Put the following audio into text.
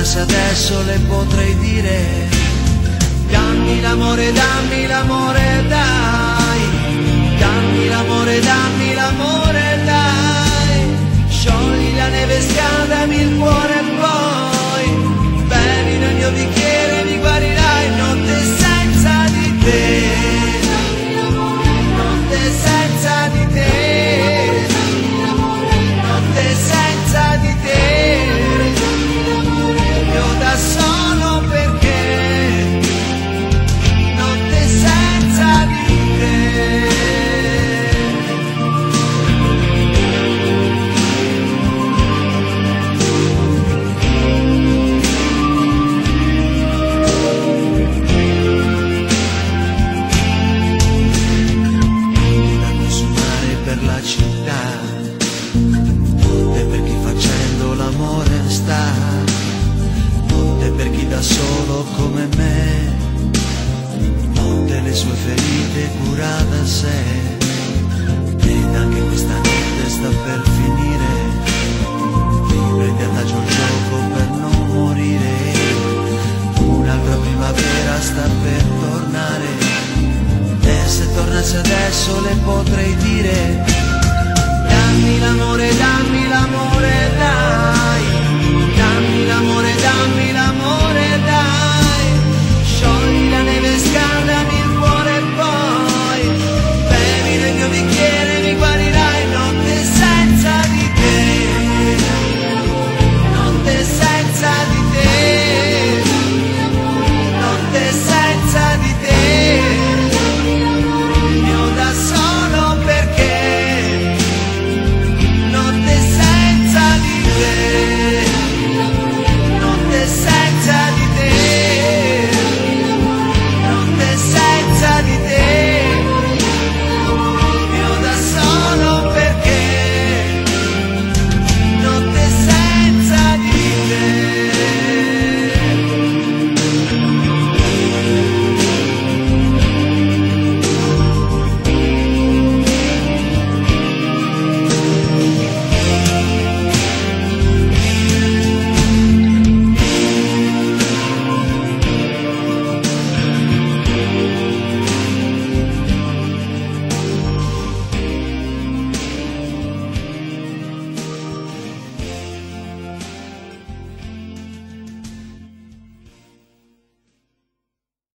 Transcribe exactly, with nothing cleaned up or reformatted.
tornasse adesso le potrei dire: dammi l'amore, dammi l'amore, dai, dammi l'amore, dammi l'amore, dai, sciogli la neve, scaldami il cuore e poi bevi nel mio bicchiere, mi guarirai. Notte senza di te, notte senza di te, notte senza di te, io da solo perché, notte senza di te. Da consumare per la città, notte per chi facendo l'amore sta, notte per chi da solo come me, notte le sue ferite cura da sé. Ed anche questa notte sta per finire, prendi adagio il gioco per non morire. Un'altra primavera sta per tornare, e se tornasse adesso le potrei dire: